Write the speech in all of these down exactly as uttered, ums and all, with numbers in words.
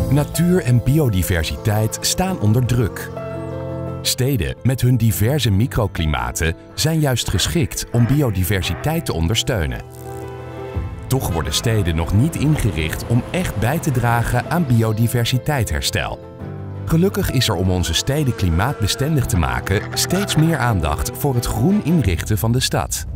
Natuur en biodiversiteit staan onder druk. Steden met hun diverse microklimaten zijn juist geschikt om biodiversiteit te ondersteunen. Toch worden steden nog niet ingericht om echt bij te dragen aan biodiversiteitsherstel. Gelukkig is er om onze steden klimaatbestendig te maken steeds meer aandacht voor het groen inrichten van de stad.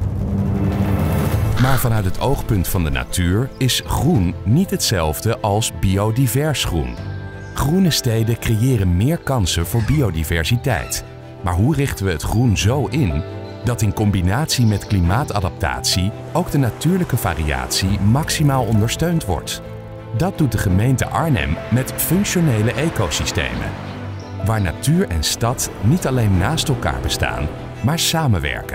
Maar vanuit het oogpunt van de natuur is groen niet hetzelfde als biodivers groen. Groene steden creëren meer kansen voor biodiversiteit. Maar hoe richten we het groen zo in dat in combinatie met klimaatadaptatie ook de natuurlijke variatie maximaal ondersteund wordt? Dat doet de gemeente Arnhem met functionele ecosystemen, waar natuur en stad niet alleen naast elkaar bestaan, maar samenwerken.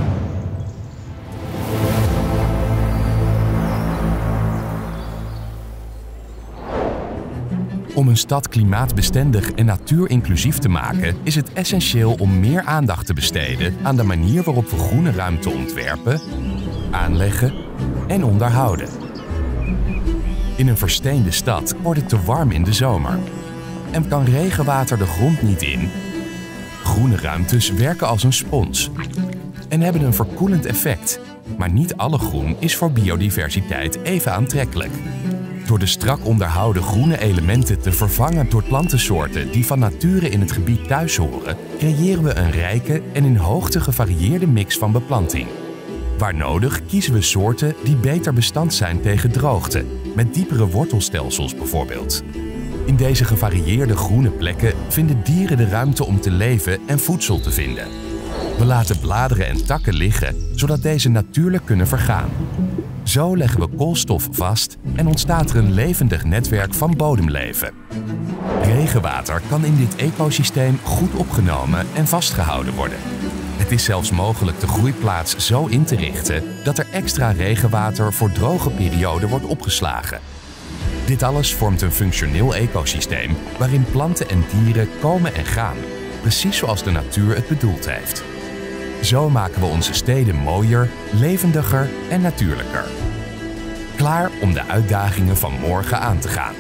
Om een stad klimaatbestendig en natuurinclusief te maken, is het essentieel om meer aandacht te besteden aan de manier waarop we groene ruimte ontwerpen, aanleggen en onderhouden. In een versteende stad wordt het te warm in de zomer en kan regenwater de grond niet in. Groene ruimtes werken als een spons en hebben een verkoelend effect, maar niet alle groen is voor biodiversiteit even aantrekkelijk. Door de strak onderhouden groene elementen te vervangen door plantensoorten die van nature in het gebied thuis horen, creëren we een rijke en in hoogte gevarieerde mix van beplanting. Waar nodig kiezen we soorten die beter bestand zijn tegen droogte, met diepere wortelstelsels bijvoorbeeld. In deze gevarieerde groene plekken vinden dieren de ruimte om te leven en voedsel te vinden. We laten bladeren en takken liggen, zodat deze natuurlijk kunnen vergaan. Zo leggen we koolstof vast en ontstaat er een levendig netwerk van bodemleven. Regenwater kan in dit ecosysteem goed opgenomen en vastgehouden worden. Het is zelfs mogelijk de groeiplaats zo in te richten dat er extra regenwater voor droge perioden wordt opgeslagen. Dit alles vormt een functioneel ecosysteem waarin planten en dieren komen en gaan, precies zoals de natuur het bedoeld heeft. Zo maken we onze steden mooier, levendiger en natuurlijker. Klaar om de uitdagingen van morgen aan te gaan.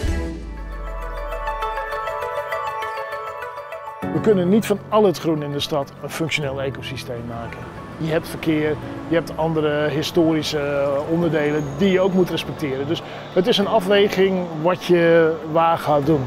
We kunnen niet van al het groen in de stad een functioneel ecosysteem maken. Je hebt verkeer, je hebt andere historische onderdelen die je ook moet respecteren. Dus het is een afweging wat je waar gaat doen.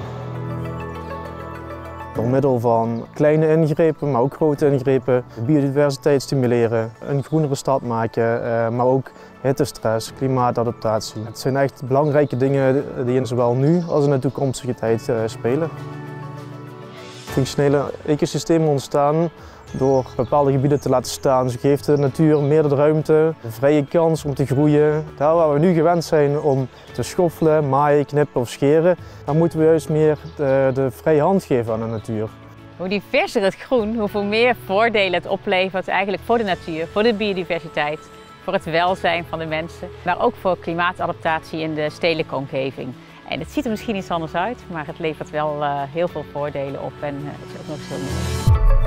Door middel van kleine ingrepen, maar ook grote ingrepen, biodiversiteit stimuleren, een groenere stad maken, maar ook hittestress, klimaatadaptatie. Het zijn echt belangrijke dingen die in zowel nu als in de toekomstige tijd spelen. Functionele ecosystemen ontstaan door bepaalde gebieden te laten staan. Ze geeft de natuur meer de ruimte, de vrije kans om te groeien. Daar waar we nu gewend zijn om te schoffelen, maaien, knippen of scheren, dan moeten we juist meer de, de vrije hand geven aan de natuur. Hoe diverser het groen, hoeveel meer voordelen het oplevert eigenlijk voor de natuur, voor de biodiversiteit, voor het welzijn van de mensen, maar ook voor klimaatadaptatie in de stedelijke omgeving. En het ziet er misschien iets anders uit, maar het levert wel uh, heel veel voordelen op en uh, het is ook nog zo mooi.